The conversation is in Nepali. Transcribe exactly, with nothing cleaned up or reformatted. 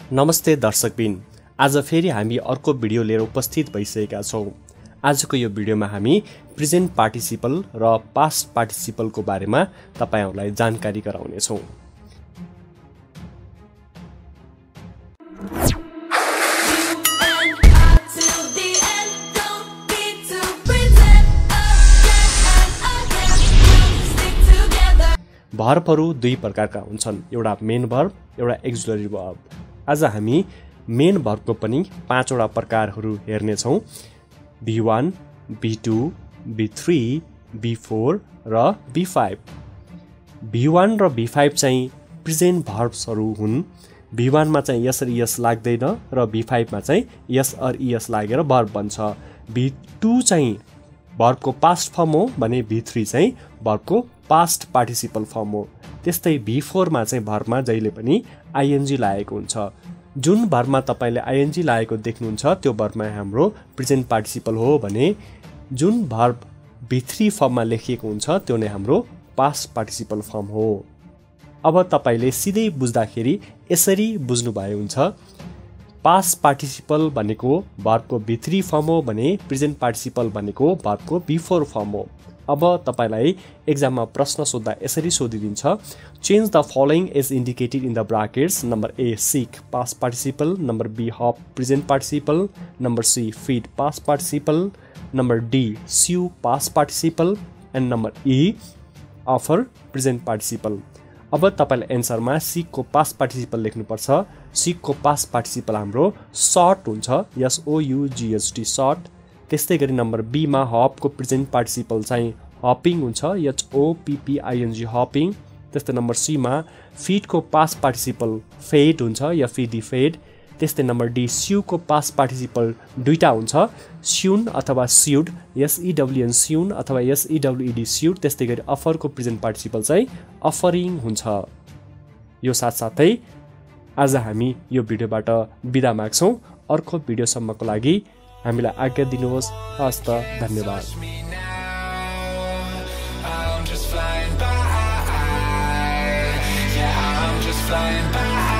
नमस्ते दर्शकबिन, आज फेरि हामी अर्को भिडियो लिएर उपस्थित भइसकेका छौँ। आजको यो भिडियोमा हामी प्रेजेन्ट पार्टिसिपल र पास्ट पार्टिसिपलको बारेमा तपाईहरुलाई जानकारी गराउनेछौँ। भर्बहरू दुई प्रकारका हुन्छन्, एउटा मेन भर्ब, एउटा एक्जुलरी भर्ब। आज हामी मेन भर्बको पनि पाँचवटा प्रकारहरू हेर्नेछौँ। B one, B two, B three, B four र बी फाइभ। बी वान र बी फाइभ चाहिँ प्रेजेन्ट भर्ब्सहरू हुन्। बी वान मा चाहिँ यस र यस लाग्दैन र बी फाइभ मा चाहिँ यस अर यस लागेर भर्ब बन्छ। बी टू चाहिँ भर्बको पास्ट फर्म हो भने बी थ्री चाहिँ भर्बको पास्ट पार्टिसिपल फर्म हो। त्यस्तै बी फोर मा चाहिँ भर्बमा जहिले पनि आइएनजी लागेको हुन्छ। जुन भर्बमा तपाईले आइएनजी लागेको देख्नुहुन्छ त्यो भर्बमा हाम्रो प्रेजेन्ट पार्टिसिपल हो भने जुन भर्ब बी थ्री फर्ममा लेखिएको हुन्छ त्यो नै हाम्रो पास्ट पार्टिसिपल फर्म हो। अब तपाईले सिधै बुझ्दाखेरि यसरी बुझ्नुभयो हुन्छ। पास्ट पार्टिसिपल भनेको भर्बको बी थ्री फर्म हो भने प्रेजेन्ट पार्टिसिपल भनेको भर्बको बी फोर फर्म हो। अब तपाईलाई एक्जाममा प्रश्न सोध्दा यसरी सोधिदिन्छ, change the following as indicated in the brackets. Number A seek past participle, number B hop present participle, number C feed past participle, number D sew past participle and number E offer present participle. अब तपाईलाई एन्सरमा सिकको पास्ट पार्टिसिपल लेख्नुपर्छ। सिकको पास्ट पार्टिसिपल हाम्रो सर्ट हुन्छ, S O U G H T sought. त्यस्तै गरी नम्बर बी मा हपको प्रेजेन्ट पार्टिसिपल चाहिँ हपिङ हुन्छ, H O P P I N G hopping. त्यस्तै नम्बर सी मा फिडको पास्ट पार्टिसिपल फेड हुन्छ, या फिडी फेड। त्यस्तै नम्बर डी स्युको पास्ट पार्टिसिपल दुईटा हुन्छ, स्युन अथवा sewed, S E W N sewn अथवा S E W E D sewed. त्यस्तै गरी अफरको प्रेजेन्ट पार्टिसिपल चाहिँ अफरिङ हुन्छ। यो साथसाथै आज हामी यो भिडियोबाट बिदा माग्छौँ। अर्को भिडियोसम्मको लागि हामीलाई आज्ञा दिनुहोस्। हस्त, धन्यवाद। Flying by, yeah, I'm just flying by.